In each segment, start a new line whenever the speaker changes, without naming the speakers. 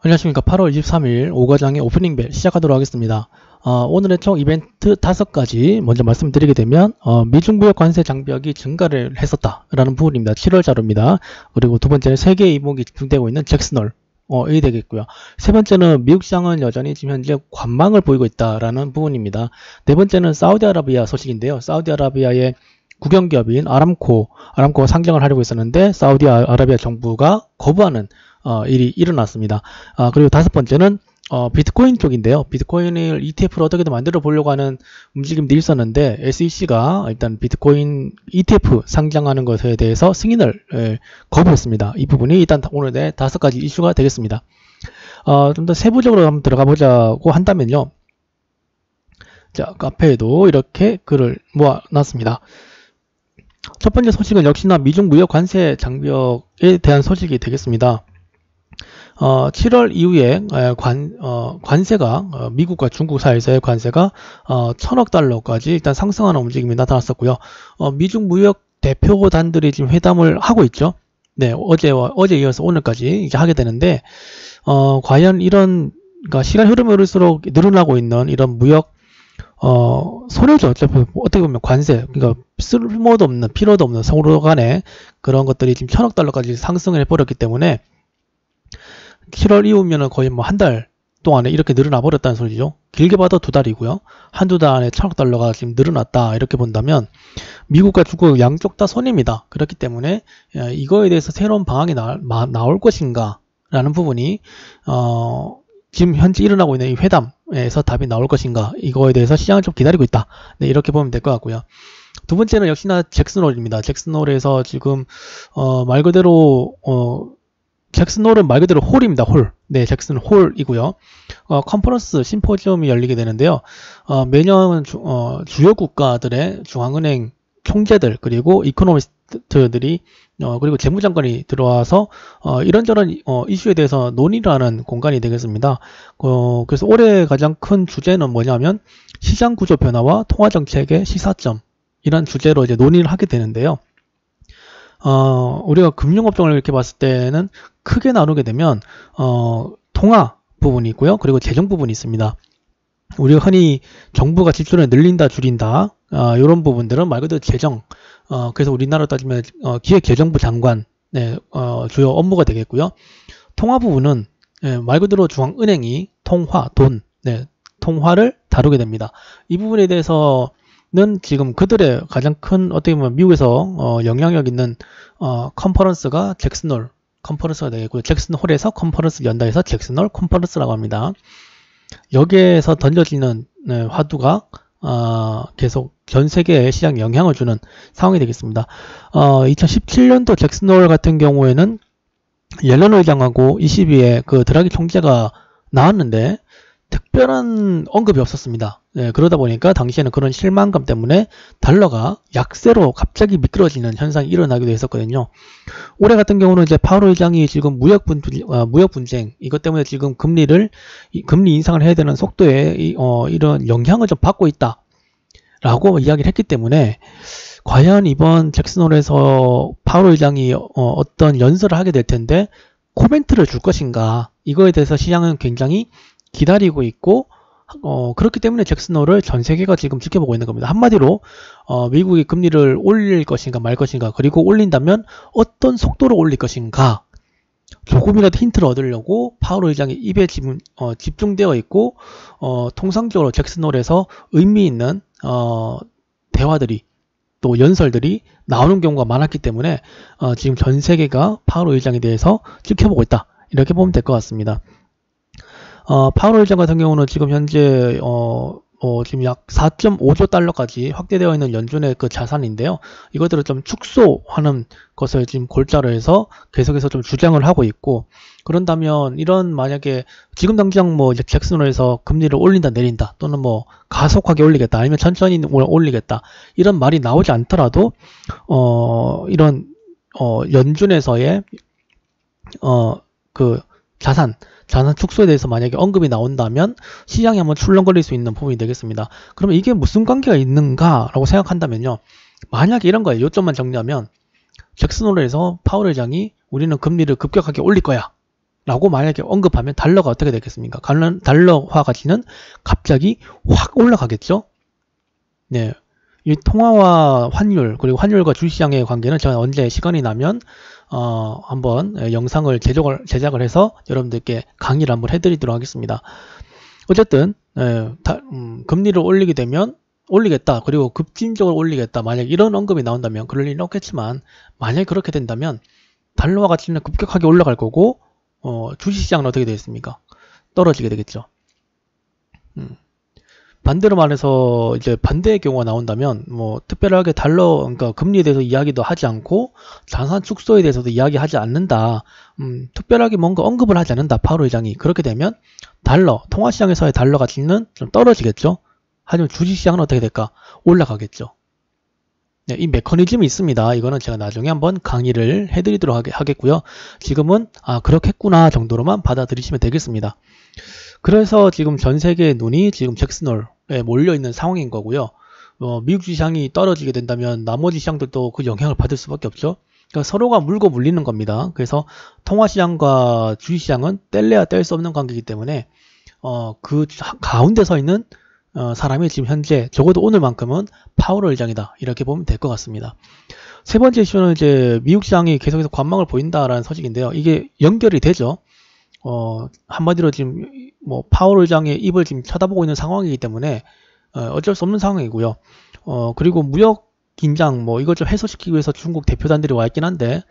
안녕하십니까. 8월 23일 오과장의 오프닝 벨 시작하도록 하겠습니다. 오늘의 총 이벤트 5가지 먼저 말씀드리게 되면 미중무역 관세 장벽이 증가를 했었다라는 부분입니다. 7월 자료입니다. 그리고 두 번째는 세계 이목이 집중되고 있는 잭슨홀 이 되겠고요. 세 번째는 미국 시장은 여전히 지금 현재 관망을 보이고 있다라는 부분입니다. 네 번째는 사우디아라비아 소식인데요. 사우디아라비아의 국영기업인 아람코가 상장을 하려고 했었는데 사우디아라비아 정부가 거부하는 일이 일어났습니다. 그리고 다섯 번째는 비트코인 쪽인데요. 비트코인을 ETF로 어떻게든 만들어 보려고 하는 움직임들이 있었는데 SEC가 일단 비트코인 ETF 상장하는 것에 대해서 승인을 거부했습니다. 이 부분이 일단 오늘의 5가지 이슈가 되겠습니다. 좀 더 세부적으로 한번 들어가 보자고 한다면요. 자, 카페에도 이렇게 글을 모아놨습니다. 첫 번째 소식은 역시나 미중 무역 관세 장벽에 대한 소식이 되겠습니다. 7월 이후에 관세가 미국과 중국 사이에서의 관세가 1000억 달러까지 일단 상승하는 움직임이 나타났었고요. 미중 무역 대표단들이 지금 회담을 하고 있죠. 네, 어제 이어서 오늘까지 이제 하게 되는데 과연 이런 그러니까 시간 흐름이 흐를수록 늘어나고 있는 이런 무역 손해죠. 어떻게 보면 관세, 그러니까 쓸모도 없는, 필요도 없는 서로 간에 그런 것들이 지금 1000억 달러까지 상승을 해버렸기 때문에 7월 이후면은 거의 뭐 한 달 동안에 이렇게 늘어나 버렸다는 소리죠. 길게 봐도 2달이고요. 한두 달 안에 1000억 달러가 지금 늘어났다. 이렇게 본다면 미국과 중국 양쪽 다 손해입니다. 그렇기 때문에 이거에 대해서 새로운 방안이 나올 것인가 라는 부분이 지금 현재 일어나고 있는 이 회담에서 답이 나올 것인가, 이거에 대해서 시장을 좀 기다리고 있다. 네, 이렇게 보면 될 것 같고요. 두 번째는 역시나 잭슨홀입니다. 잭슨홀에서 지금 말 그대로 잭슨홀은 말 그대로 홀입니다. 홀. 네, 잭슨홀이고요. 컨퍼런스 심포지엄이 열리게 되는데요. 매년 주요 국가들의 중앙은행 총재들, 그리고 이코노미스트들이 그리고 재무장관이 들어와서 이런저런 이슈에 대해서 논의를 하는 공간이 되겠습니다. 그래서 올해 가장 큰 주제는 뭐냐면 시장 구조 변화와 통화 정책의 시사점, 이런 주제로 이제 논의를 하게 되는데요. 우리가 금융업종을 이렇게 봤을 때는 크게 나누게 되면 통화 부분이 있고요. 그리고 재정 부분이 있습니다. 우리가 흔히 정부가 지출을 늘린다 줄인다 이런 부분들은 말 그대로 재정, 그래서 우리나라로 따지면 기획재정부 장관 주요 업무가 되겠고요. 통화 부분은 말 그대로 중앙은행이 통화, 돈, 통화를 다루게 됩니다. 이 부분에 대해서는 지금 그들의 가장 큰 어떻게 보면 미국에서 영향력 있는 컨퍼런스가 잭슨홀 컨퍼런스가 되겠고요. 잭슨홀에서 컨퍼런스 연다해서 잭슨홀 컨퍼런스라고 합니다. 여기에서 던져지는 화두가 계속 전 세계에 시장에 영향을 주는 상황이 되겠습니다. 2017년도 잭슨홀 같은 경우에는 옐런 의장하고 22에 그 드라기 총재가 나왔는데 특별한 언급이 없었습니다. 그러다 보니까 당시에는 그런 실망감 때문에 달러가 약세로 갑자기 미끄러지는 현상이 일어나기도 했었거든요. 올해 같은 경우는 이제 파월 의장이 지금 무역 분쟁 이것 때문에 지금 금리 인상을 해야 되는 속도에 이런 영향을 좀 받고 있다라고 이야기를 했기 때문에 과연 이번 잭슨홀에서 파월 의장이 어떤 연설을 하게 될 텐데 코멘트를 줄 것인가, 이거에 대해서 시장은 굉장히 기다리고 있고 그렇기 때문에 잭슨홀을 전 세계가 지금 지켜보고 있는 겁니다. 한마디로 미국이 금리를 올릴 것인가 말 것인가, 그리고 올린다면 어떤 속도로 올릴 것인가, 조금이라도 힌트를 얻으려고 파월 의장의 입에 집중되어 있고 통상적으로 잭슨홀에서 의미 있는 대화들이 또 연설들이 나오는 경우가 많았기 때문에 지금 전 세계가 파월 의장에 대해서 지켜보고 있다, 이렇게 보면 될 것 같습니다. 파월 의장 같은 경우는 지금 현재 지금 약 4.5조 달러까지 확대되어 있는 연준의 그 자산인데요. 이것들을 좀 축소하는 것을 지금 골자로 해서 계속해서 좀 주장을 하고 있고, 그런다면 이런 만약에 지금 당장 뭐 잭슨홀에서 금리를 올린다 내린다, 또는 뭐 가속하게 올리겠다, 아니면 천천히 올리겠다, 이런 말이 나오지 않더라도 이런 연준에서의 그 자산 축소에 대해서 만약에 언급이 나온다면 시장이 한번 출렁거릴 수 있는 부분이 되겠습니다. 그러면 이게 무슨 관계가 있는가라고 생각한다면요. 만약에 이런 거예요. 요점만 정리하면 잭슨홀에서 파월 의장이 우리는 금리를 급격하게 올릴 거야 라고 만약에 언급하면 달러가 어떻게 되겠습니까? 달러화 가치는 갑자기 확 올라가겠죠? 네. 이 통화와 환율, 그리고 환율과 주식시장의 관계는 제가 언제 시간이 나면 한번 영상을 제작을 해서 여러분들께 강의를 한번 해드리도록 하겠습니다. 어쨌든 금리를 올리게 되면 올리겠다, 그리고 급진적으로 올리겠다, 만약 이런 언급이 나온다면, 그럴 일은 없겠지만 만약에 그렇게 된다면 달러화 가치는 급격하게 올라갈 거고 주식시장은 어떻게 되겠습니까? 떨어지게 되겠죠. 반대로 말해서 이제 반대의 경우가 나온다면 뭐 특별하게 그러니까 금리에 대해서 이야기도 하지 않고 자산 축소에 대해서도 이야기하지 않는다. 특별하게 뭔가 언급을 하지 않는다. 파월 의장이. 그렇게 되면 통화시장에서의 달러 가치는 좀 떨어지겠죠. 하지만 주식시장은 어떻게 될까? 올라가겠죠. 네, 이 메커니즘이 있습니다. 이거는 제가 나중에 한번 강의를 해드리도록 하겠고요. 지금은 그렇겠구나 정도로만 받아들이시면 되겠습니다. 그래서 지금 전 세계의 눈이 지금 잭슨홀에 몰려있는 상황인 거고요. 미국 주시장이 떨어지게 된다면 나머지 시장들도 그 영향을 받을 수밖에 없죠. 그러니까 서로가 물고 물리는 겁니다. 그래서 통화시장과 주식시장은 뗄래야 뗄 수 없는 관계이기 때문에 그 가운데 서 있는 사람이 지금 현재 적어도 오늘만큼은 파월 의장이다, 이렇게 보면 될 것 같습니다. 세 번째 이슈는 이제 미국 시장이 계속해서 관망을 보인다라는 소식인데요. 이게 연결이 되죠. 한마디로 지금 뭐 파월 의장의 입을 지금 쳐다보고 있는 상황이기 때문에 어쩔 수 없는 상황이고요. 그리고 무역 긴장 뭐 이걸 좀 해소시키기 위해서 중국 대표단들이 와 있긴 한데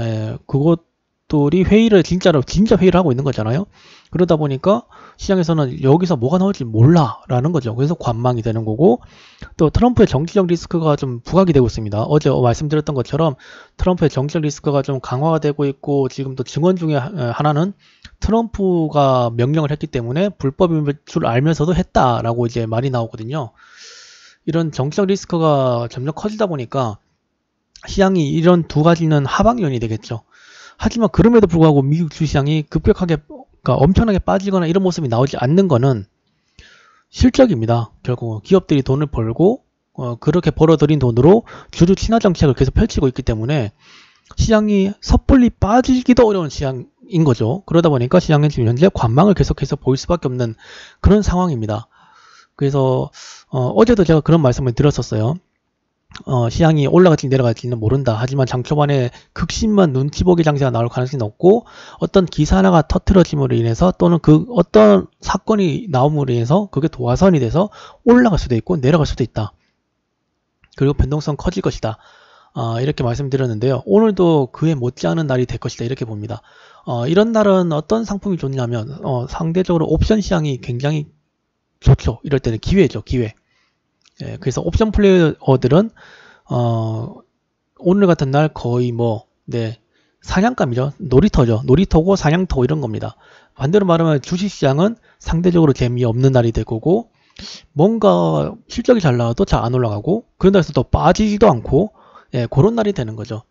그것들이 진짜 회의를 하고 있는 거잖아요. 그러다 보니까 시장에서는 여기서 뭐가 나올지 몰라 라는 거죠. 그래서 관망이 되는 거고, 또 트럼프의 정치적 리스크가 좀 부각이 되고 있습니다. 어제 말씀드렸던 것처럼 트럼프의 정치적 리스크가 좀 강화가 되고 있고, 지금 또 증언 중에 하나는 트럼프가 명령을 했기 때문에 불법인 줄 알면서도 했다라고 이제 말이 나오거든요. 이런 정치적 리스크가 점점 커지다 보니까 시장이 이런 두 가지는 하방연이 되겠죠. 하지만 그럼에도 불구하고 미국 주시장이 급격하게, 그러니까 엄청나게 빠지거나 이런 모습이 나오지 않는 거는 실적입니다. 결국 기업들이 돈을 벌고 그렇게 벌어들인 돈으로 주류 친화 정책을 계속 펼치고 있기 때문에 시장이 섣불리 빠지기도 어려운 시장인 거죠. 그러다 보니까 시장은 지금 현재 관망을 계속해서 보일 수밖에 없는 그런 상황입니다. 그래서 어제도 제가 그런 말씀을 드렸었어요. 시장이 올라갈지 내려갈지는 모른다. 하지만 장 초반에 극심한 눈치 보기 장세가 나올 가능성이 높고, 어떤 기사 하나가 터트려짐으로 인해서 또는 어떤 사건이 나옴으로 인해서 그게 도화선이 돼서 올라갈 수도 있고 내려갈 수도 있다. 그리고 변동성 커질 것이다. 이렇게 말씀드렸는데요. 오늘도 그에 못지않은 날이 될 것이다, 이렇게 봅니다. 이런 날은 어떤 상품이 좋냐면 상대적으로 옵션 시장이 굉장히 좋죠. 이럴 때는 기회죠, 기회. 그래서 옵션 플레이어들은 오늘 같은 날 거의 사냥감이죠. 놀이터고 사냥터 이런 겁니다. 반대로 말하면 주식시장은 상대적으로 재미없는 날이 될 거고, 뭔가 실적이 잘 나와도 잘 안 올라가고, 그런 날에서 또 빠지지도 않고, 그런 날이 되는 거죠.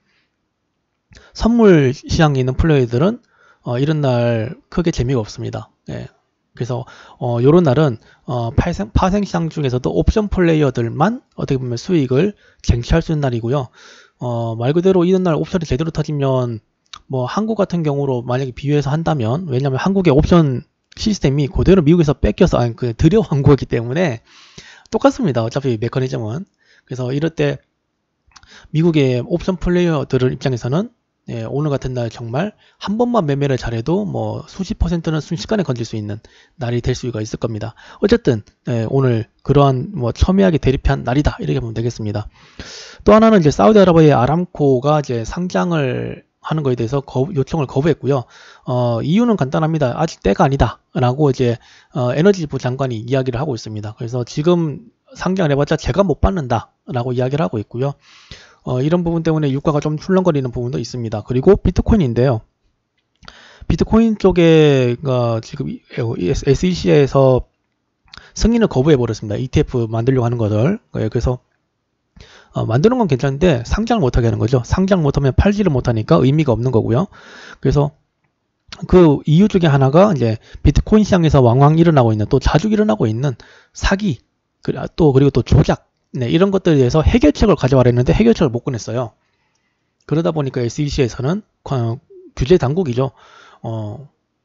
선물 시장에 있는 플레이어들은 이런 날 크게 재미가 없습니다. 그래서 요런 날은 파생시장 중에서도 옵션 플레이어들만 어떻게 보면 수익을 쟁취할 수 있는 날이고요. 말 그대로 이런 날 옵션이 제대로 터지면 뭐 한국 같은 경우로 만약에 비교해서 한다면, 왜냐하면 한국의 옵션 시스템이 그대로 미국에서 뺏겨서 들여온 거기 때문에 똑같습니다. 어차피 메커니즘은. 그래서 이럴 때 미국의 옵션 플레이어들 입장에서는 오늘 같은 날 정말 한 번만 매매를 잘해도 뭐 수십 %는 순식간에 건질 수 있는 날이 될 수가 있을 겁니다. 어쨌든 오늘 그러한 첨예하게 대립한 날이다, 이렇게 보면 되겠습니다. 또 하나는 이제 사우디아라비아의 아람코가 이제 상장을 하는 거에 대해서 요청을 거부했고요. 이유는 간단합니다. 아직 때가 아니다 라고 이제 에너지부 장관이 이야기를 하고 있습니다. 그래서 지금 상장을 해봤자 제가 못 받는다 라고 이야기를 하고 있고요. 이런 부분 때문에 유가가 좀 출렁거리는 부분도 있습니다. 그리고 비트코인인데요. 비트코인 쪽에 지금 SEC에서 승인을 거부해버렸습니다. ETF 만들려고 하는 것을. 그래서 만드는 건 괜찮은데 상장을 못하게 하는 거죠. 상장 못하면 팔지를 못하니까 의미가 없는 거고요. 그래서 그 이유 중에 하나가 이제 비트코인 시장에서 왕왕 일어나고 있는, 또 자주 일어나고 있는 사기, 그리고 또 조작, 이런 것들에 대해서 해결책을 가져와라 했는데 해결책을 못 꺼냈어요. 그러다 보니까 SEC에서는 규제 당국이죠.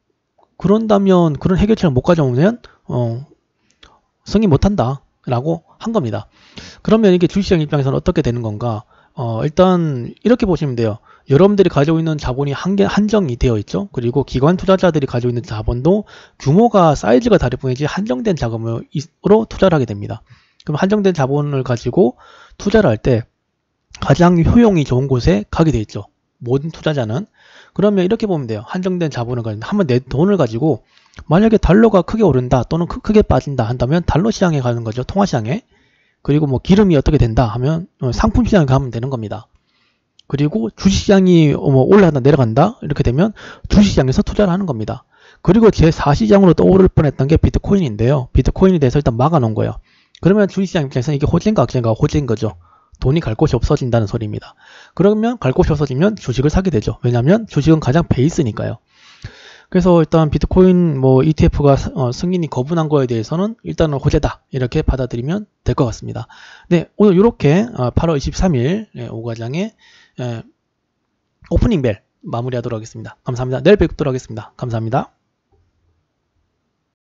그런다면 그런 해결책을 못 가져오면 승인 못한다 라고 한 겁니다. 그러면 이게 주식시장 입장에서는 어떻게 되는 건가? 일단 이렇게 보시면 돼요. 여러분들이 가지고 있는 자본이 한정이 되어 있죠. 그리고 기관 투자자들이 가지고 있는 자본도 규모가 사이즈가 다를 뿐이지 한정된 자금으로 투자를 하게 됩니다. 그럼 한정된 자본을 가지고 투자를 할 때 가장 효용이 좋은 곳에 가게 돼 있죠. 모든 투자자는. 그러면 이렇게 보면 돼요. 한정된 자본을 가지고 한번 내 돈을 가지고 만약에 달러가 크게 오른다 또는 크게 빠진다 한다면 달러 시장에 가는 거죠. 통화시장에. 그리고 뭐 기름이 어떻게 된다 하면 상품 시장에 가면 되는 겁니다. 그리고 주식시장이 올라간다 내려간다 이렇게 되면 주식시장에서 투자를 하는 겁니다. 그리고 제4시장으로 떠오를 뻔했던 게 비트코인인데요. 비트코인에 대해서 일단 막아놓은 거예요. 그러면 주식시장 입장에서는 이게 호재인가 악재인가? 호재인 거죠. 돈이 갈 곳이 없어진다는 소리입니다. 그러면 갈 곳이 없어지면 주식을 사게 되죠. 왜냐하면 주식은 가장 베이스니까요. 그래서 일단 비트코인 ETF가 승인이 거부난 거에 대해서는 일단은 호재다 이렇게 받아들이면 될 것 같습니다. 네, 오늘 이렇게 8월 23일 오과장의 오프닝 벨 마무리하도록 하겠습니다. 감사합니다. 내일 뵙도록 하겠습니다. 감사합니다.